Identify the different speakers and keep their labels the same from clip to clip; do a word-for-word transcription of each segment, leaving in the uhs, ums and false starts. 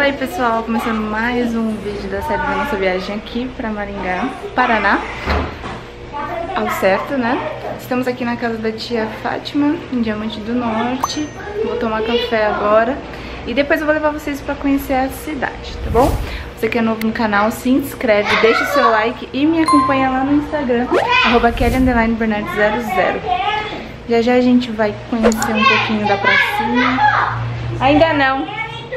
Speaker 1: Fala aí pessoal, começando mais um vídeo da série da nossa viagem aqui pra Maringá, Paraná. Ao certo, né? Estamos aqui na casa da tia Fátima, em Diamante do Norte. Vou tomar café agora e depois eu vou levar vocês pra conhecer a cidade, tá bom? Você que é novo no canal, se inscreve, deixa o seu like e me acompanha lá no Instagram, arroba kelly underline bernardes zero zero. Já já a gente vai conhecer um pouquinho da pracinha. Ainda não.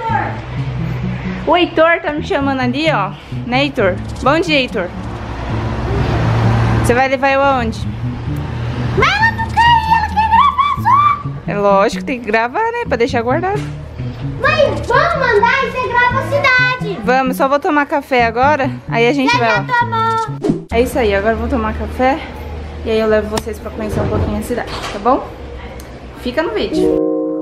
Speaker 1: O Heitor tá me chamando ali, ó. Né, Heitor? Bom dia, Heitor. Você vai levar eu aonde?
Speaker 2: Mas ela não quer ir, ela quer gravar só.
Speaker 1: É lógico, tem que gravar, né? Pra deixar guardado.
Speaker 2: Mãe, vamos mandar e você grava a cidade.
Speaker 1: Vamos, só vou tomar café agora. Aí a gente
Speaker 2: Já
Speaker 1: vai
Speaker 2: já
Speaker 1: lá.
Speaker 2: tomou.
Speaker 1: É isso aí, agora eu vou tomar café. E aí eu levo vocês pra conhecer um pouquinho a cidade, tá bom? Fica no vídeo.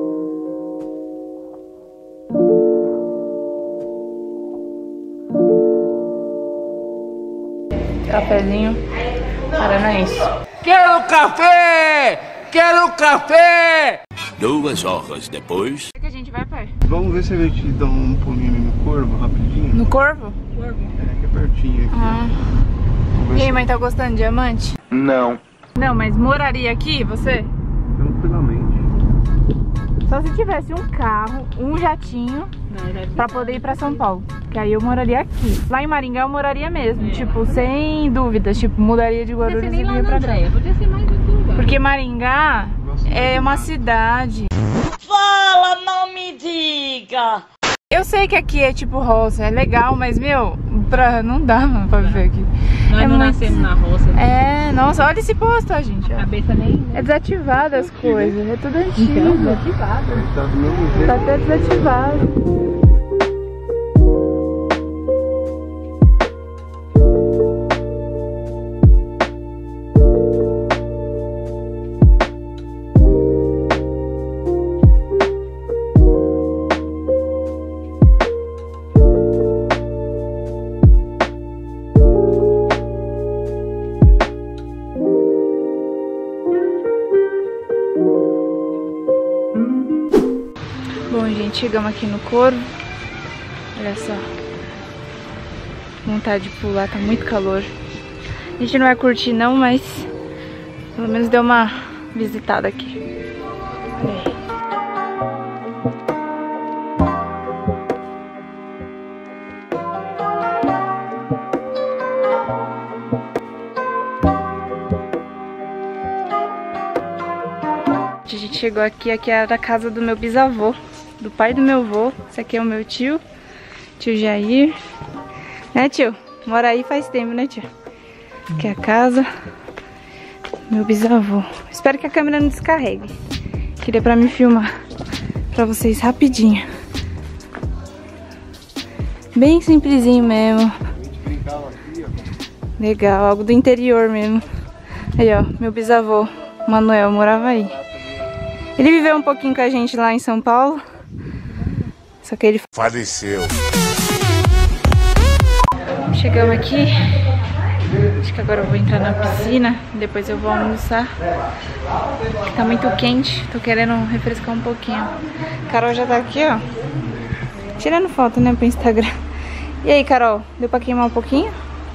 Speaker 1: Cafézinho paranaense.
Speaker 3: Quero café! Quero café!
Speaker 4: Duas horas depois.
Speaker 1: Onde que a gente vai, pai?
Speaker 5: Vamos ver se a gente dá um pulinho ali no Corvo, rapidinho.
Speaker 1: No Corvo?
Speaker 5: Corvo. É, que é pertinho aqui.
Speaker 1: Ah. E aí, mãe, tá gostando de Diamante?
Speaker 5: Não.
Speaker 1: Não, mas moraria aqui, você?
Speaker 5: Tranquilamente.
Speaker 1: Só se tivesse um carro, um jatinho, pra poder ir pra São Paulo. Que aí eu moraria aqui. Lá em Maringá eu moraria mesmo, é. Tipo, sem dúvidas. Tipo, mudaria de Guarulhos e vinha pra cá.
Speaker 6: Podia ser mais em outro lugar.
Speaker 1: Porque Maringá é uma cidade.
Speaker 6: Fala, não me diga!
Speaker 1: Eu sei que aqui é tipo roça, é legal, mas, meu, pra... não dá mano, pra viver aqui.
Speaker 6: Nós
Speaker 1: é
Speaker 6: não
Speaker 1: muito...
Speaker 6: nascemos na roça.
Speaker 1: É, nossa, olha esse posto, ó, gente. Ó.
Speaker 6: A cabeça nem...
Speaker 1: É desativado as coisas, é tudo antigo.
Speaker 6: Então, desativado.
Speaker 5: Tá do mesmo jeito.
Speaker 1: Tá até desativado. Bom, gente, chegamos aqui no Corvo. Olha só. Vontade de pular, tá muito calor. A gente não vai curtir não, mas pelo menos deu uma visitada aqui. É. A gente chegou aqui, aqui era a casa do meu bisavô, do pai do meu avô. Esse aqui é o meu tio, tio Jair. Né, tio? Mora aí faz tempo, né, tio? Aqui é a casa do meu bisavô. Espero que a câmera não descarregue. Queria pra me filmar pra vocês rapidinho. Bem simplesinho mesmo. Legal, algo do interior mesmo. Aí, ó, meu bisavô, Manuel, morava aí. Ele viveu um pouquinho com a gente lá em São Paulo. Só que ele
Speaker 4: Faleceu.
Speaker 1: Chegamos aqui. Acho que agora eu vou entrar na piscina. Depois eu vou almoçar. Tá muito quente. Tô querendo refrescar um pouquinho. A Carol já tá aqui, ó. Tirando foto, né, pro Instagram. E aí, Carol? Deu pra queimar um pouquinho?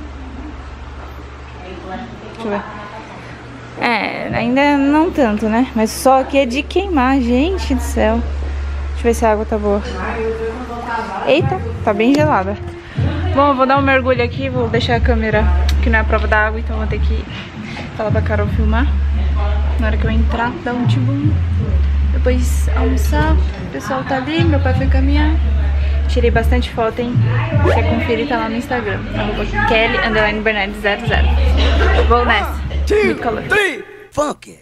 Speaker 1: Deixa eu ver. É, ainda não tanto, né? Mas só aqui é de queimar, gente do céu. Deixa eu ver se a água tá boa. Eita, tá bem gelada. Bom, eu vou dar um mergulho aqui, vou deixar a câmera, que não é a prova da água, então vou ter que falar pra Carol filmar. Na hora que eu entrar, dar um tibum. Depois almoçar, o pessoal tá ali, meu pai foi caminhar. Tirei bastante foto, hein? Quer conferir, tá lá no Instagram. Arroba kelly underline bernardes zero zero. Vou nessa. Muito calor.
Speaker 4: Three, funk.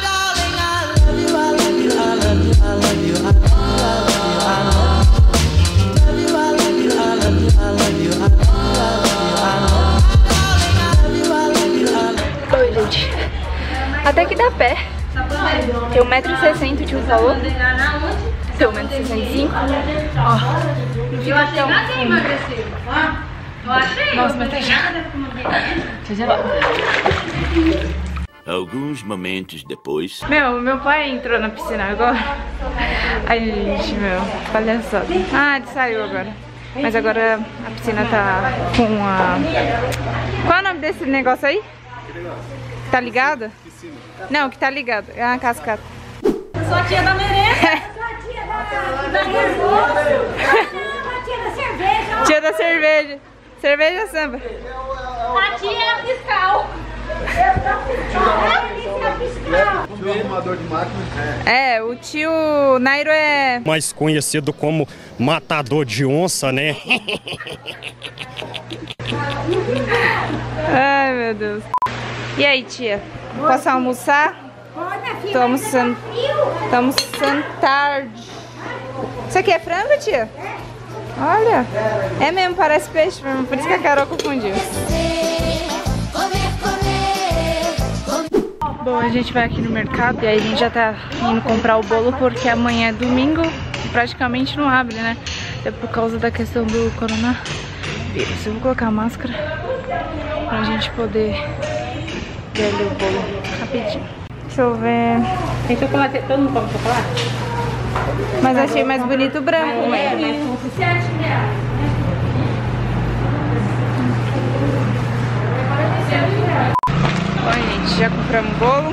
Speaker 1: Oi, gente. Até que dá pé. Tem um metro e sessenta, o tio falou. Tem um metro e sessenta e cinco. Ó, não fica tão fundo. Nossa, mas tá gelado. Tá gelado.
Speaker 4: Alguns momentos depois.
Speaker 1: Meu, meu pai entrou na piscina agora. Ai, gente, meu, palhaçada. Ah, ele saiu agora. Mas agora a piscina tá com a... Qual é o nome desse negócio aí? Tá ligado? Não, que tá ligado. É uma cascata.
Speaker 6: Sou a tia da merenda.
Speaker 2: Sua tia da, da nervoso. A tia da cerveja.
Speaker 1: Tia da cerveja. Cerveja samba.
Speaker 6: A tia é a fiscal.
Speaker 5: Tio arrumador de máquina.
Speaker 1: É, o tio Nairo é...
Speaker 7: mais conhecido como matador de onça, né?
Speaker 1: Ai, meu Deus. E aí, tia? Posso almoçar? Tô almoçando. Tô almoçando tarde. Isso aqui é frango, tia? Olha. É mesmo, parece peixe mesmo. Por isso que a Carol confundiu. Bom, a gente vai aqui no mercado e aí a gente já tá indo comprar o bolo porque amanhã é domingo e praticamente não abre, né? É por causa da questão do coronavírus. Eu vou colocar a máscara pra gente poder ver ali o bolo rapidinho. Deixa eu ver.
Speaker 6: Tem chocolate, todo mundo come chocolate?
Speaker 1: Mas achei mais bonito o branco,
Speaker 6: É,
Speaker 1: mas...
Speaker 6: mas são sete reais.
Speaker 1: Bom, gente, já compramos bolo.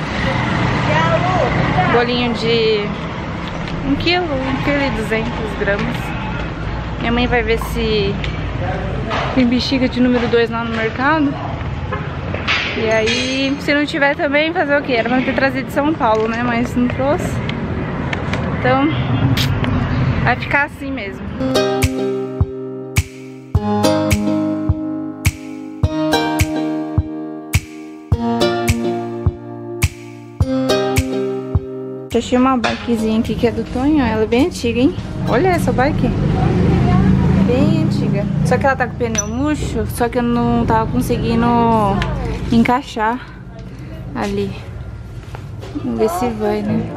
Speaker 1: Bolinho de um quilo, um quilo e duzentos gramas. Minha mãe vai ver se tem bexiga de número dois lá no mercado. E aí, se não tiver também, fazer o quê? Era pra ter trazido de São Paulo, né? Mas não trouxe. Então, vai ficar assim mesmo. Eu achei uma bikezinha aqui que é do Tonho. Ela é bem antiga, hein? Olha essa bike. Bem antiga. Só que ela tá com o pneu murcho. Só que eu não tava conseguindo encaixar ali. Vamos ver se vai, né?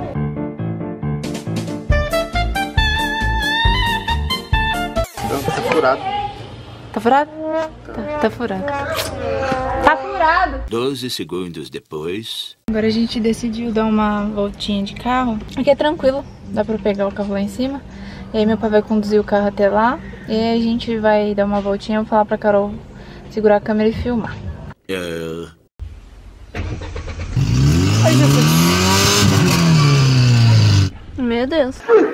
Speaker 5: Então tá furado.
Speaker 1: Tá furado? Tá, tá furado. Tá furado!
Speaker 4: doze segundos depois.
Speaker 1: Agora a gente decidiu dar uma voltinha de carro. Aqui é tranquilo, dá pra pegar o carro lá em cima. E aí meu pai vai conduzir o carro até lá. E aí a gente vai dar uma voltinha. Eu vou falar pra Carol segurar a câmera e filmar.
Speaker 4: Uh...
Speaker 1: Ai, Jesus.
Speaker 2: Meu Deus.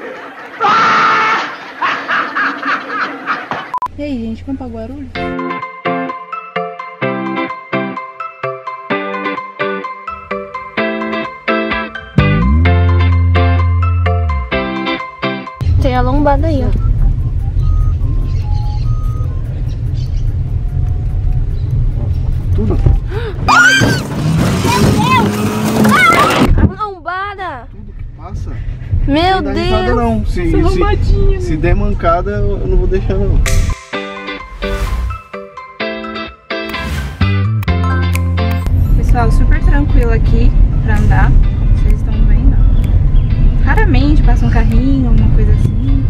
Speaker 1: E aí, gente, vamos pra Guarulhos?
Speaker 2: Tem a lombada aí, ó.
Speaker 5: Tudo?
Speaker 2: A lombada!
Speaker 5: Tudo que passa.
Speaker 2: Meu
Speaker 5: Não dá risada,
Speaker 2: Deus!
Speaker 5: não. Se, se, se der mancada, eu não vou deixar não.
Speaker 1: Pessoal, super tranquilo aqui pra andar. Vocês estão vendo? Raramente passa um carrinho, uma coisa assim.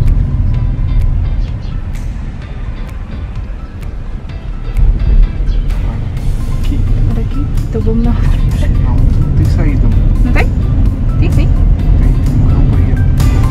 Speaker 5: Aqui.
Speaker 1: Por aqui? Então vamos na...
Speaker 5: Não, não tem saída.
Speaker 1: Não tem? Tem sim.
Speaker 5: Tem uma banheira.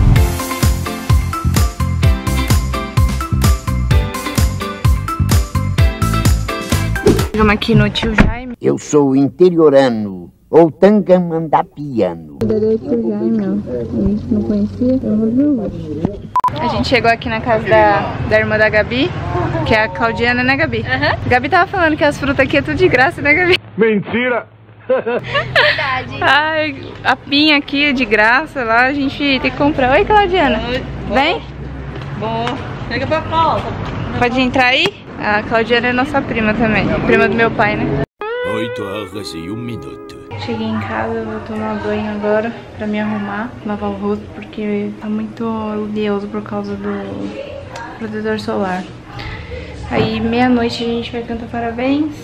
Speaker 1: Chegamos aqui no Tio Jaime.
Speaker 8: Eu sou interiorano, ou tangamandapiano.
Speaker 1: Verdadeiro Tio Jaime, ó. A gente não conhecia, eu vou ver hoje. A gente chegou aqui na casa da, da irmã da Gabi, que é a Claudiana, né, Gabi? Uhum. Gabi tava falando que as frutas aqui é tudo de graça, né, Gabi?
Speaker 3: Mentira!
Speaker 2: Verdade.
Speaker 1: Ai, a pinha aqui é de graça, lá a gente tem que comprar. Oi, Claudiana.
Speaker 6: Oi.
Speaker 1: Vem?
Speaker 6: Bom, chega pra pausa.
Speaker 1: Pode entrar aí? A Claudiana é nossa prima também, prima do meu pai, né?
Speaker 4: oito horas e um minuto.
Speaker 1: Cheguei em casa, vou tomar banho agora pra me arrumar, lavar o rosto, porque tá muito oleoso por causa do protetor solar. Aí meia-noite a gente vai cantar parabéns.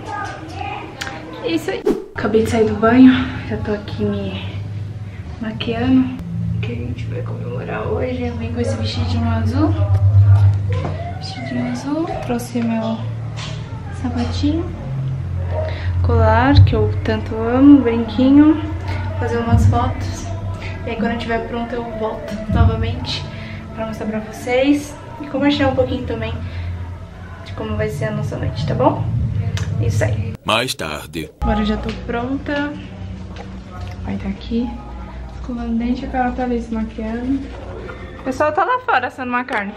Speaker 1: É isso aí. Acabei de sair do banho, já tô aqui me maquiando. O que a gente vai comemorar hoje? Eu vim com esse vestidinho azul. Vestidinho azul. Trouxe meu sapatinho. Colar, que eu tanto amo, brinquinho, fazer umas fotos. E aí quando eu estiver pronta eu volto novamente pra mostrar pra vocês. e compartilhar um pouquinho também de como vai ser a nossa noite, tá bom? Isso aí.
Speaker 4: Mais tarde.
Speaker 1: Agora eu já tô pronta. Vai tá aqui. Escovando dente, a Carol tá ali se maquiando. O pessoal tá lá fora assando uma carne.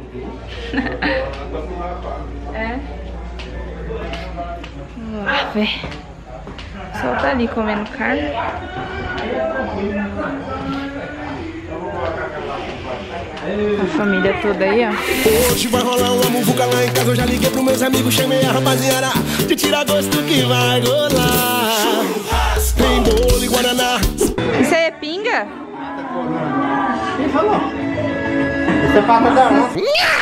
Speaker 1: É. Vamos lá ver. O pessoal tá ali comendo carne. A família toda aí, ó.
Speaker 9: Hoje vai rolar uma muvuca lá em casa. Eu já liguei pros meus amigos, chamei a rapaziada. De tirar gosto que vai rolar. Tem bolo e guaraná.
Speaker 1: Isso aí é pinga?
Speaker 5: Quem falou? Isso é pata da onça.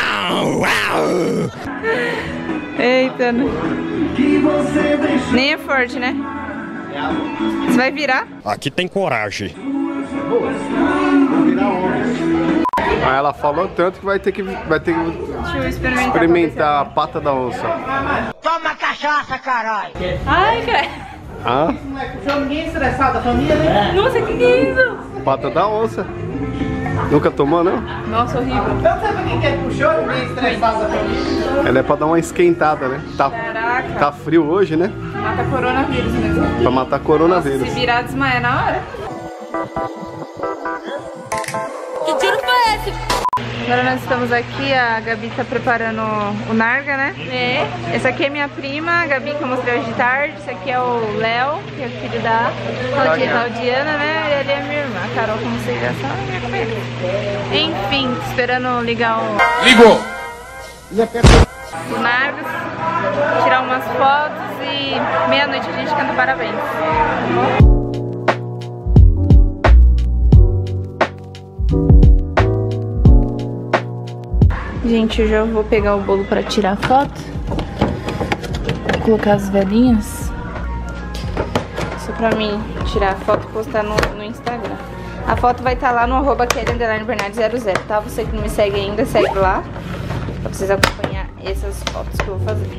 Speaker 1: Eita, né? Nem é forte, né? Você vai virar?
Speaker 7: Aqui tem coragem.
Speaker 5: Ah, ela falou tanto que vai ter que, vai ter que
Speaker 1: Deixa eu experimentar,
Speaker 5: experimentar a pata da onça.
Speaker 2: Toma cachaça, caralho!
Speaker 1: Ai, cara.
Speaker 5: Ah?
Speaker 6: Ninguém estressado da família, né?
Speaker 1: Nossa, que que é isso?
Speaker 5: Pata da onça. Nunca tomou, não?
Speaker 1: Nossa, horrível.
Speaker 6: Então sabe quem que puxou? Ninguém estressado da família.
Speaker 5: Ela é pra dar uma esquentada, né? Tá,
Speaker 1: Caraca.
Speaker 5: tá frio hoje, né?
Speaker 1: Mata coronavírus mesmo.
Speaker 5: Pra matar
Speaker 1: Se
Speaker 5: coronavírus.
Speaker 1: virar, desmaia na hora.
Speaker 6: Que tiro foi esse?
Speaker 1: Agora nós estamos aqui, a Gabi tá preparando o Narga, né? É. Essa aqui é minha prima, a Gabi, que eu mostrei hoje de tarde. Esse aqui é o Léo, que é o filho da Claudia- Claudiana, né? E ele é minha irmã. A Carol, como vocês já sabem, é minha companheira. Enfim, tô esperando ligar o...
Speaker 3: Ligou!
Speaker 1: o Narga, tirar umas fotos e meia-noite a gente canta parabéns. Tá bom? Gente, eu já vou pegar o bolo pra tirar foto. Vou colocar as velhinhas. Só pra mim tirar a foto e postar no, no Instagram. A foto vai estar lá no arroba Kelly underline Bernardes zero zero, tá? Você que não me segue ainda, segue lá. Pra vocês acompanhar essas fotos que eu vou fazer.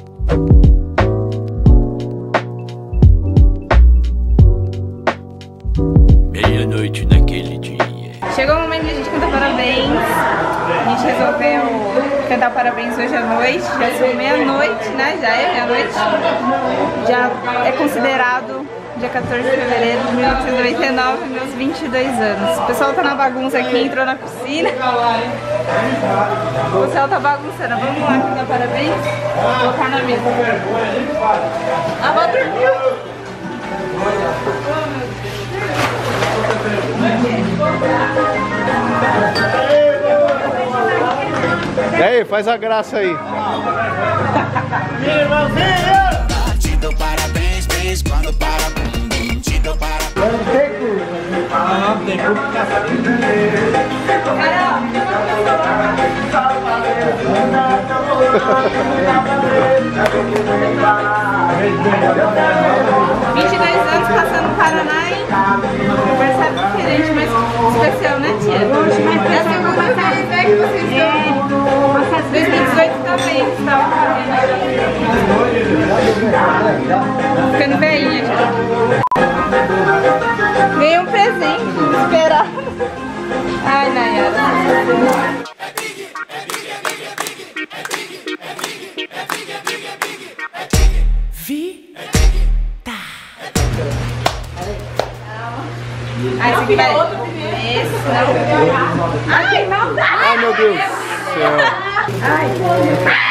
Speaker 4: Meia-noite naquele dia.
Speaker 1: Chegou o momento de a gente cantar parabéns. A gente resolveu cantar parabéns hoje à noite. Já são meia-noite, né? Já é meia-noite. Já é considerado dia quatorze de fevereiro de mil novecentos e noventa e nove, meus vinte e dois anos. O pessoal tá na bagunça aqui, entrou na piscina. O pessoal tá bagunçando. Vamos lá cantar parabéns? Vou colocar na mesa. A avó dormiu.
Speaker 5: E aí, faz a graça aí.
Speaker 9: Te dou parabéns, beijo quando para bum bum. Te dou parabéns.
Speaker 1: vinte e dois anos passando no Paraná, hein? Aniversário diferente, mas especial, né, tia? É a segunda vez, né, que vocês estão. dois mil e dezoito também, que estava ficando velhinha já. Ganhei um presente, esperado. Ai, Nayara. Ah, esse aqui vai... Esse não. Ai, não dá!
Speaker 5: Ai, meu Deus do céu.
Speaker 1: Ai,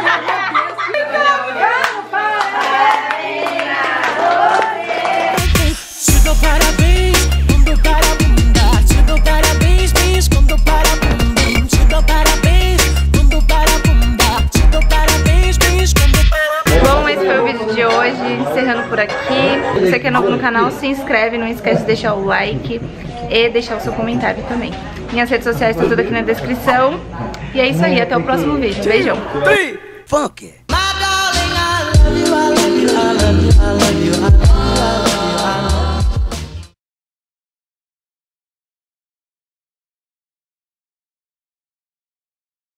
Speaker 9: Te dou parabéns, quando para bunda. Te dou parabéns, beijo quando para bunda. Te dou parabéns, quando para bunda. Te dou parabéns, beijo quando para.
Speaker 1: bom, esse foi o vídeo de hoje, encerrando por aqui. Se você que é novo no canal, se inscreve, não esquece de deixar o like e deixar o seu comentário também. Minhas redes sociais estão tudo aqui na descrição. E é isso aí, até o próximo vídeo. Beijão!
Speaker 9: Funk. My darling, I love you, I love you, I love you, I love you, I love you.